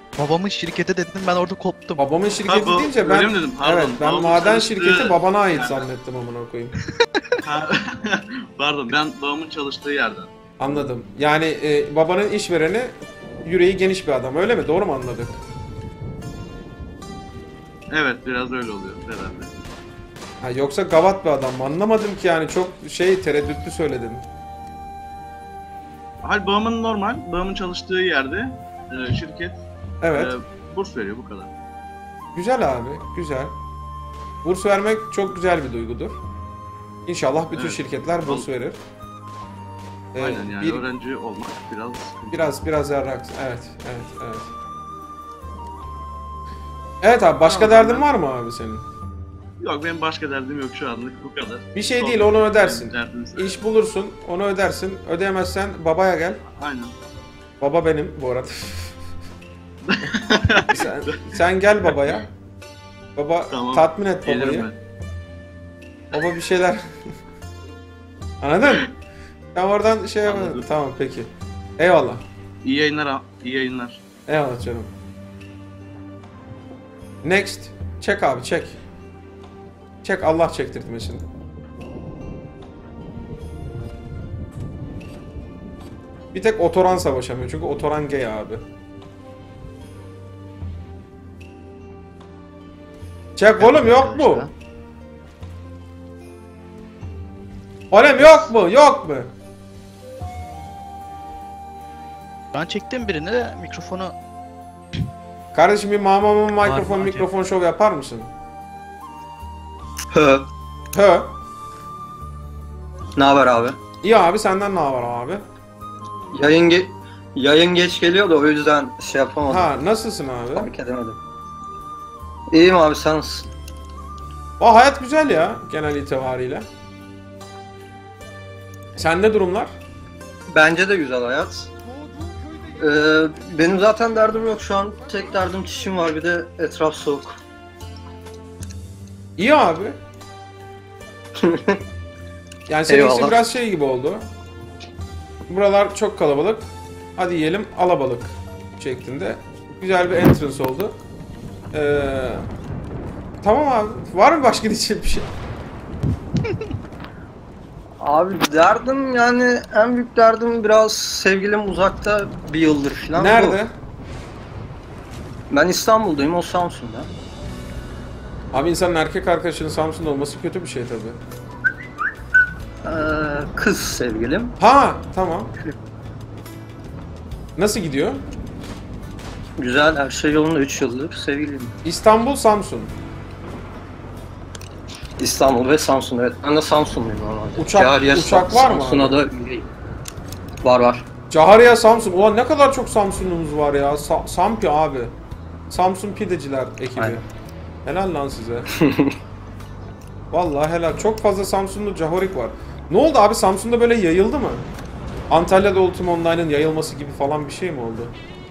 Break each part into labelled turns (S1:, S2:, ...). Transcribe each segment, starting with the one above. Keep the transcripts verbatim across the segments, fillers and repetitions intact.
S1: Babamın şirketi dedim, ben orada koptum.
S2: Babamın şirketi
S3: Ha, bu-
S2: deyince
S3: öyle
S2: ben
S3: mi dedim? Pardon,
S2: evet ben
S3: babamın
S2: maden
S3: çalıştığı-
S2: şirketi babana ait
S3: Yani.
S2: zannettim amına koyayım.
S3: Ha, Pardon, ben babamın çalıştığı yerden.
S2: Anladım. Yani e, babanın işvereni yüreği geniş bir adam öyle mi? Doğru mu anladık?
S3: Evet, biraz öyle oluyor herhalde.
S2: Ha, yoksa gavat bir adam mı? Anlamadım ki yani çok şey tereddütlü söyledin.
S3: Hal babamın normal, babamın çalıştığı yerde e, şirket
S2: Evet.
S3: e, burs veriyor, bu kadar.
S2: Güzel abi, güzel. Burs vermek çok güzel bir duygudur. İnşallah bütün
S3: Evet.
S2: şirketler burs verir. Ee,
S3: Aynen yani
S2: bir-
S3: öğrenci olmak biraz sıkıntı.
S2: Biraz biraz yarrak. Evet, evet, evet. Evet abi başka
S3: Tamam,
S2: derdin
S3: ben-
S2: var mı abi senin?
S3: Yok, benim başka derdim yok şu anlık, bu kadar.
S2: Bir şey
S3: Son-
S2: değil onu ödersin.
S3: benim derdim ise-
S2: İş bulursun, onu ödersin. Ödeyemezsen babaya gel.
S3: Aynen.
S2: Baba benim bu arada. sen, sen gel babaya. Baba
S3: Tamam,
S2: tatmin et
S3: Gelirim
S2: babayı.
S3: ben.
S2: Baba bir şeyler. Anladın? Sen oradan şey yap.
S3: Anladım.
S2: Tamam peki. Eyvallah.
S3: İyi yayınlar, ha- iyi yayınlar.
S2: Eyvallah canım. Next. Çek abi çek. Çek Allah çektirtmesin. Bir tek Otoran savaşamıyor çünkü Otoran gay abi. Çek oğlum yok mu? Oğlum yok mu? Yok mu?
S1: Ben çektim birini de mikrofonu.
S2: Kardeşim bir mamamın mikrofon
S1: var,
S2: mikrofon şov yapar mısın?
S4: Hı.
S2: He.
S4: Ne haber abi?
S2: İyi abi senden ne haber abi?
S4: Yayın ge yayın geç geliyor da o yüzden şey yapamadım.
S2: Ha nasılsın abi?
S4: Fark edemedim. İyiyim abi, sen nasılsın?
S2: O hayat güzel ya genel itibariyle. Sende durumlar?
S4: Bence de güzel hayat. Ee, benim zaten derdim yok şu an. Tek derdim çişim var, bir de etraf soğuk.
S2: İyi abi. Yani senin için
S4: Eyvallah.
S2: biraz şey gibi oldu. Buralar çok kalabalık. Hadi yiyelim alabalık şeklinde. Güzel bir entrance oldu. Ee, tamam abi. Var mı başka diyeceğim bir şey?
S4: Abi derdim yani en büyük derdim biraz sevgilim uzakta bir yıldır falan.
S2: Nerede?
S4: Bu. Ben İstanbul'dayım, o Samsun'da.
S2: Abi insanın erkek arkadaşının Samsun'da olması kötü bir şey tabii.
S4: Ee, kız sevgilim.
S2: Ha tamam. Nasıl gidiyor?
S4: Güzel, her şey yolunda, üç yıldır sevgiliyim.
S2: İstanbul, Samsun.
S4: İstanbul ve Samsun, evet. Ben de Samsunluyum normalde.
S2: Uçak-
S4: Cariye
S2: uçak var mı
S4: Samsun'a
S2: abi?
S4: da üyeyim. Var var.
S2: Cahariye Samsun. Ulan ne kadar çok Samsun'umuz var ya. Sa- Sampi abi. Samsun Pideciler ekibi.
S4: Aynen.
S2: Helal lan size. Vallahi helal. Çok fazla Samsunlu Cahorik var. Ne oldu abi? Samsun'da böyle yayıldı mı? Antalya'da Ultima Online'ın yayılması gibi falan bir şey mi oldu?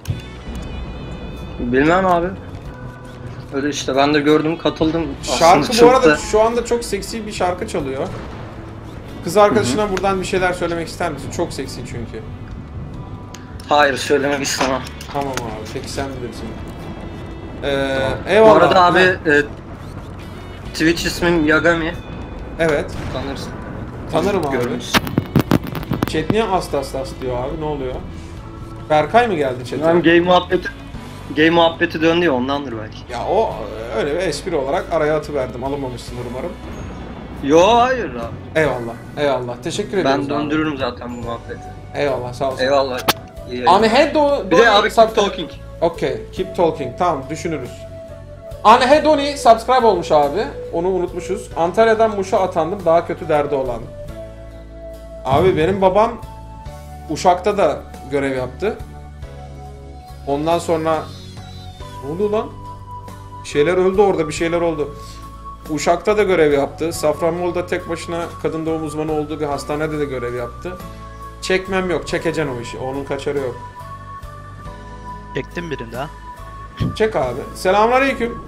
S4: Bilmem abi. Öyle işte, ben de gördüm, katıldım.
S2: Şarkı
S4: Aslında
S2: bu
S4: çok
S2: arada
S4: da-
S2: şu anda çok seksi bir şarkı çalıyor. Kız arkadaşına buradan bir şeyler söylemek ister misin? Çok seksi çünkü.
S4: Hayır, söylemek istemem.
S2: Tamam abi. Peki sen bilirsin. Ee,
S4: Bu
S2: eyvallah.
S4: arada abi
S2: Ha,
S4: e, Twitch ismim Yagami.
S2: evet.
S4: Tanırsın.
S2: Tanırım abi.
S4: Görmüşsün.
S2: Chat niye astas tas diyor abi? Ne oluyor? Berkay mı geldi chat'e?
S4: Bilmem, game muhabbeti game muhabbeti döndü ya, ondandır belki.
S2: Ya o öyle bir espri olarak araya atıverdim. Alınmamışsındır umarım.
S4: Yo, hayır abi.
S2: Eyvallah. Eyvallah. Teşekkür ediyoruz
S4: Ben
S2: abi.
S4: döndürürüm zaten bu muhabbeti.
S2: Eyvallah. Sağ olsun.
S4: Eyvallah. İyi yayınlar.
S2: Anhedoni...
S4: Bir de abi keep talking.
S2: Okey. Keep talking. Tamam. Düşünürüz. Anhedoni subscribe olmuş abi. Onu unutmuşuz. Antalya'dan Muş'a atandım. Daha kötü derdi olan. Abi benim babam Uşak'ta da görev yaptı. Ondan sonra... Ne oldu lan? Bir şeyler öldü orada. Bir şeyler oldu. Uşak'ta da görev yaptı. Safranbolu'da tek başına kadın doğum uzmanı olduğu bir hastanede de görev yaptı. Çekmem yok. Çekeceksin o işi. Onun kaçarı yok.
S1: Çektim birini daha.
S2: Çek abi. Selamünaleyküm.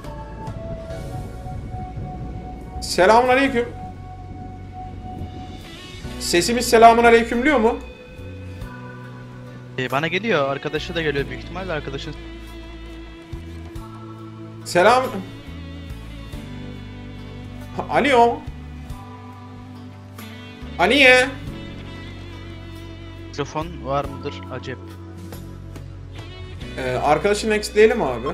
S2: Selamünaleyküm. Sesimiz selamünaleykümlüyor mu?
S1: Ee, bana geliyor, arkadaşı da geliyor büyük ihtimalle, arkadaşın
S2: Selam. Alo. Aliye.
S1: Mikrofon var mıdır acep?
S2: Ee, arkadaşı nextleyelim abi.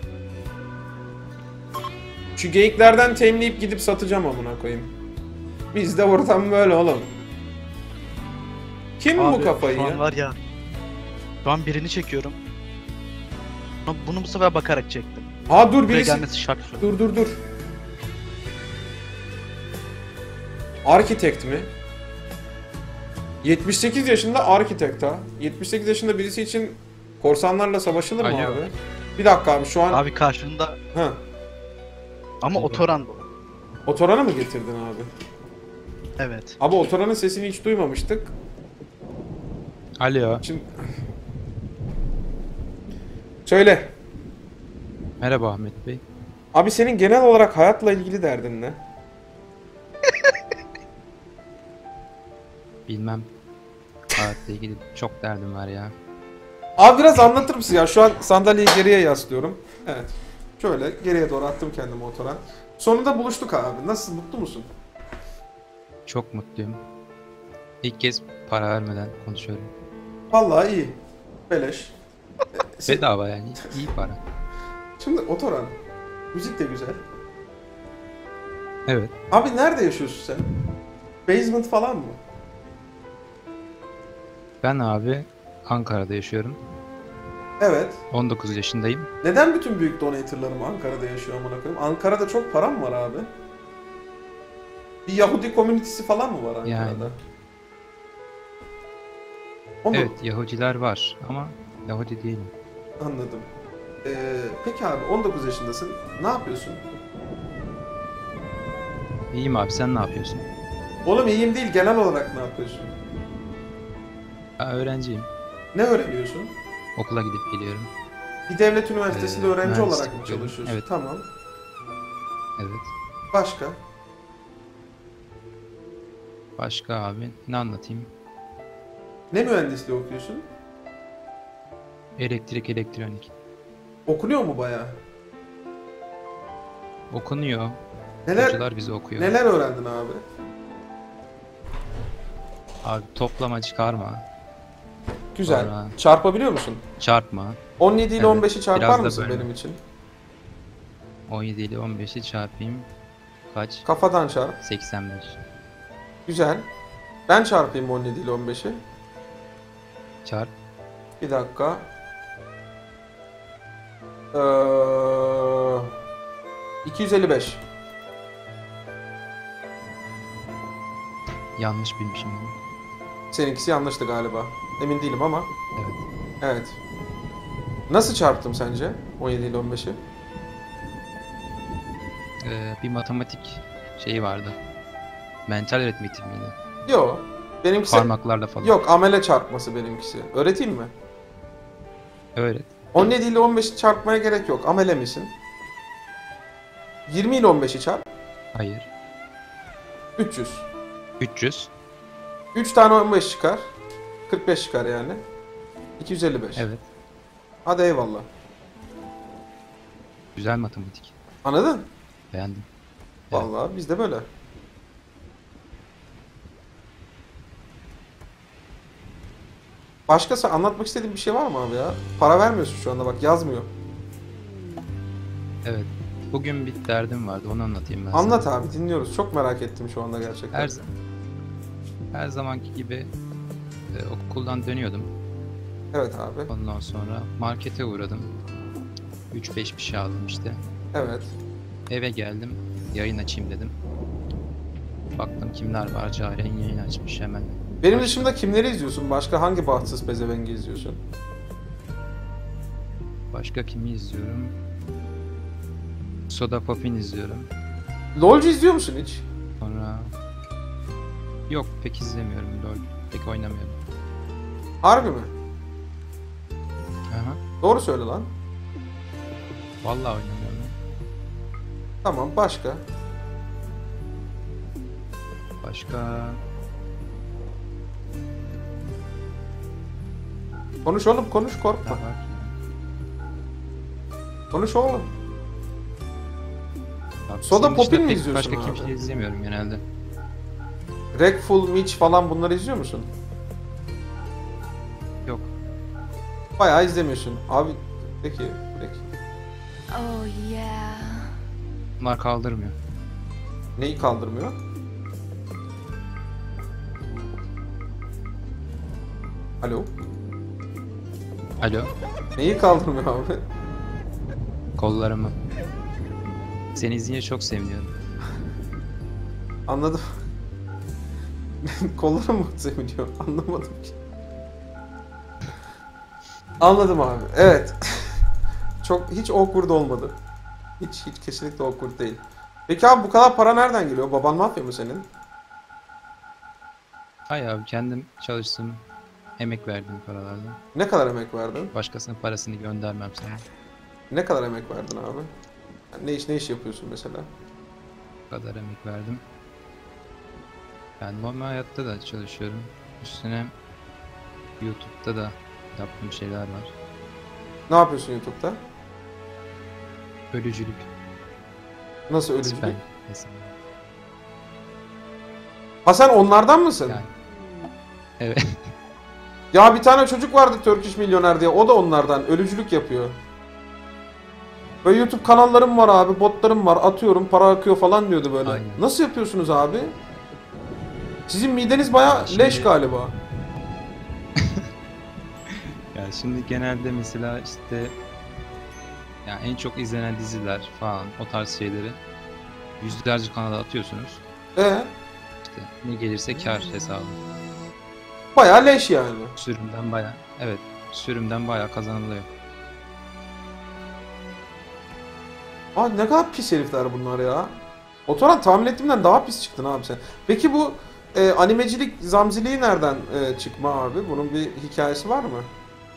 S2: Şu geyiklerden temleyip gidip satacağım amına koyayım. Bizde ortam böyle oğlum. Kim
S1: Abi,
S2: bu kafayı
S1: şu an
S2: ya?
S1: var ya. Şu an birini çekiyorum. Ama bunu bu sefer bakarak çektim.
S2: Ha dur
S1: Buraya
S2: birisi.
S1: gelmesi şart şu.
S2: Dur dur dur. Architect mi? yetmiş sekiz yaşında architect ha. yetmiş sekiz yaşında birisi için korsanlarla savaşılır mı
S5: Alo.
S2: abi? Bir dakika abi şu an...
S1: Abi karşında
S2: Ha.
S1: ama
S5: Alo.
S1: otoran bu.
S2: Otoran'ı mı getirdin abi?
S1: Evet.
S2: Abi Otoran'ın sesini hiç duymamıştık.
S5: Alo.
S2: Şimdi... Söyle.
S5: Merhaba Ahmet Bey.
S2: Abi senin genel olarak hayatla ilgili derdin ne?
S5: Bilmem. Hayatla ilgili çok derdim var ya.
S2: Abi biraz anlatır mısın ya? Şu an sandalyeyi geriye yaslıyorum. Evet. Şöyle geriye doğru attım kendimi Otoran. Sonunda buluştuk abi. Nasıl? Mutlu musun?
S5: Çok mutluyum. İlk kez para vermeden konuşuyorum.
S2: Vallahi iyi. Beleş. Ee, se-
S5: Bedava yani. İyi para.
S2: Şimdi Otoran. Müzik de güzel.
S5: Evet.
S2: Abi nerede yaşıyorsun sen? Basement falan mı?
S5: Ben abi Ankara'da yaşıyorum.
S2: Evet.
S5: on dokuz yaşındayım.
S2: Neden bütün büyük donatorlarım Ankara'da yaşıyor amına koyayım? Ankara'da çok para mı var abi? Bir Yahudi komünitesi falan mı var Ankara'da?
S5: Yani.
S2: O mu?
S5: Evet Yahudiler var ama Yahudi değilim.
S2: Anladım. Ee, peki abi on dokuz yaşındasın. Ne yapıyorsun?
S5: İyiyim abi sen ne yapıyorsun?
S2: Oğlum iyiyim değil, genel olarak ne yapıyorsun?
S5: Ben öğrenciyim.
S2: Ne öğreniyorsun?
S5: Okula gidip geliyorum.
S2: Bir devlet üniversitesinde
S5: Ee,
S2: öğrenci
S5: mühendislik
S2: olarak mı
S5: okuyorum.
S2: çalışıyorsun?
S5: Evet.
S2: Tamam.
S5: Evet.
S2: Başka?
S5: Başka abi ne anlatayım?
S2: Ne mühendisliği okuyorsun?
S5: Elektrik elektronik.
S2: Okunuyor mu bayağı?
S5: Okunuyor.
S2: Neler
S5: Hocalar bizi okuyor.
S2: neler öğrendin abi?
S5: Abi toplama çıkarma.
S2: Güzel.
S5: Sonra-
S2: Çarpabiliyor musun?
S5: Çarpma.
S2: on yedi ile
S5: Evet,
S2: on beşi çarpar
S5: biraz da
S2: mısın
S5: böyle.
S2: benim için?
S5: on yedi ile on beşi çarpayım. Kaç?
S2: Kafadan çarp.
S5: seksen beş.
S2: Güzel. Ben çarpayım on yedi ile on beşi.
S5: Çarp.
S2: Bir dakika. Ee, iki yüz elli beş.
S5: Yanlış bilmişim bunu.
S2: Seninkisi yanlıştı galiba. Emin değilim ama.
S5: Evet.
S2: Evet. Nasıl çarptım sence on yedi ile on beşi?
S5: Ee, bir matematik şeyi vardı. Mental aritmetik miydi?
S2: Yok. Benimkisi...
S5: Parmaklarla falan.
S2: Yok, amele çarpması benimkisi. Öğreteyim mi?
S5: Öğret.
S2: on yedi ile on beşi çarpmaya gerek yok. Amele misin? yirmi ile on beşi çarp.
S5: Hayır.
S2: üç yüz.
S5: üç yüz.
S2: üç tane on beş çıkar. kırk beş çıkar yani. iki yüz elli beş.
S5: Evet.
S2: Hadi eyvallah.
S5: Güzel matematik.
S2: Anladın?
S5: Beğendim. Evet.
S2: Vallahi bizde böyle. Başkası anlatmak istediğin bir şey var mı abi ya? Para vermiyorsun şu anda bak, yazmıyor.
S5: Evet. Bugün bir derdim vardı. Onu anlatayım ben
S2: Anlat
S5: sana.
S2: abi, dinliyoruz. Çok merak ettim şu anda gerçekten.
S5: Her, her zamanki gibi e, okuldan dönüyordum.
S2: Evet abi.
S5: Ondan sonra markete uğradım. üç beş bir şey aldım işte.
S2: Evet.
S5: Eve geldim. Yayın açayım dedim. Baktım kimler var. Caren yayın açmış hemen.
S2: Benim
S5: Başka-
S2: dışında kimleri izliyorsun? Başka hangi bahtsız pezevengi izliyorsun?
S5: Başka kimi izliyorum? Soda Pop'in izliyorum.
S2: LoL'cu izliyor musun hiç?
S5: Sonra... Yok pek izlemiyorum LoL. Pek oynamıyorum.
S2: Harbi mi?
S5: Aha.
S2: Doğru söyle lan.
S5: Vallahi oynamıyorum.
S2: Tamam, başka?
S5: Başka...
S2: Konuş oğlum, konuş,
S5: Ne
S2: korkma.
S5: var ki?
S2: Konuş oğlum.
S5: Abi
S2: Soda
S5: senin dışında
S2: Pop'in mi
S5: pek
S2: izliyorsun
S5: başka
S2: abi?
S5: kimse izlemiyorum genelde.
S2: Wreckful, Mitch falan bunları izliyor musun?
S5: Yok.
S2: Bayağı izlemiyorsun. Abi peki, peki.
S6: Oh yeah.
S5: Bunlar kaldırmıyor.
S2: Neyi kaldırmıyor? Alo?
S5: Alo.
S2: Neyi kaldırmıyor abi?
S5: Kollarımı. Seni izleyince çok seviniyorum.
S2: Anladım. Kolları mı seviniyor? Anlamadım ki. Anladım abi. Evet. Çok hiç awkward olmadı. Hiç hiç kesinlikle awkward değil. Peki abi bu kadar para nereden geliyor? Baban mafya mı senin?
S5: Hay abi kendim çalıştım. Emek verdiğim paralardan.
S2: Ne kadar emek verdin?
S5: Başkasının parasını göndermem sana.
S2: Ne kadar emek verdin abi? Yani ne iş ne iş yapıyorsun mesela?
S5: Bu kadar emek verdim. Ben normal hayatta da çalışıyorum. Üstüne YouTube'da da yaptığım şeyler var.
S2: Ne yapıyorsun YouTube'da?
S5: Ölücülük.
S2: Nasıl ölücülük?
S5: Süper. Mesela.
S2: Ha sen onlardan mısın?
S5: Yani. Evet.
S2: Ya bir tane çocuk vardı Turkish Milyoner diye. O da onlardan. Ölücülük yapıyor. Böyle YouTube kanallarım var abi. Botlarım var. Atıyorum para akıyor falan diyordu böyle.
S5: Aynen.
S2: Nasıl yapıyorsunuz abi? Sizin mideniz baya
S5: Şimdi-
S2: leş galiba.
S5: Yani şimdi genelde mesela işte yani en çok izlenen diziler falan o tarz şeyleri yüzlerce kanala atıyorsunuz.
S2: E
S5: İşte ne gelirse kar hesabı.
S2: baya leş yani.
S5: Sürümden baya. Evet. Sürümden baya kazanılıyor.
S2: Aa ne kadar pis herifler bunlar ya. Otoran tahmin ettiğimden daha pis çıktın abi sen. Peki bu e, animecilik, zamziliği nereden e, çıkma abi? Bunun bir hikayesi var mı?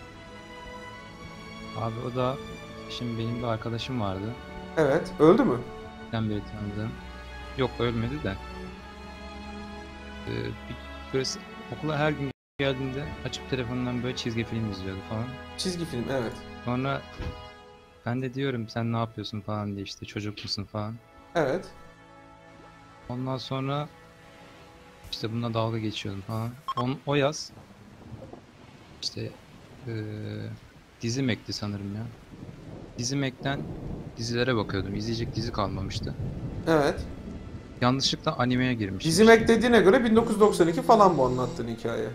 S5: Abi o da şimdi benim bir arkadaşım vardı.
S2: Evet. Öldü mü?
S5: Ben beri tanıdığım. Yok ölmedi de. Ee, bir, böyle s- okula her gün geldiğinde açıp telefonundan böyle çizgi film izliyordu falan.
S2: Çizgi film evet.
S5: Sonra ben de diyorum sen ne yapıyorsun falan diye işte çocuk musun falan.
S2: Evet.
S5: Ondan sonra işte bununla dalga geçiyordum falan. On, o yaz işte eee Dizimek'ti sanırım ya. Dizimek'ten dizilere bakıyordum. İzleyecek dizi kalmamıştı.
S2: Evet.
S5: Yanlışlıkla animeye girmişim.
S2: Dizimek dediğine göre bin dokuz yüz doksan iki falan bu anlattığın hikaye.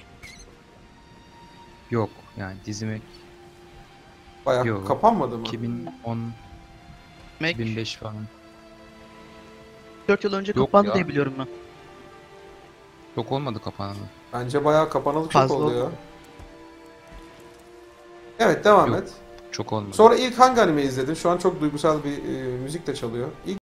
S5: Yok yani Dizimek
S2: Bayağı
S5: Yok.
S2: kapanmadı mı?
S5: iki bin on
S1: Mac
S5: iki bin beş falan.
S1: dört yıl önce
S5: Yok
S1: kapandı
S5: ya.
S1: diye biliyorum ben.
S5: Yok olmadı kapanalı.
S2: Bence bayağı kapanalı çok
S1: Fazla
S2: oldu ya.
S1: oldu.
S2: Evet devam
S5: Yok.
S2: et.
S5: Çok olmadı.
S2: Sonra ilk hangi anime izledin? Şu an çok duygusal bir e, müzik de çalıyor. İlk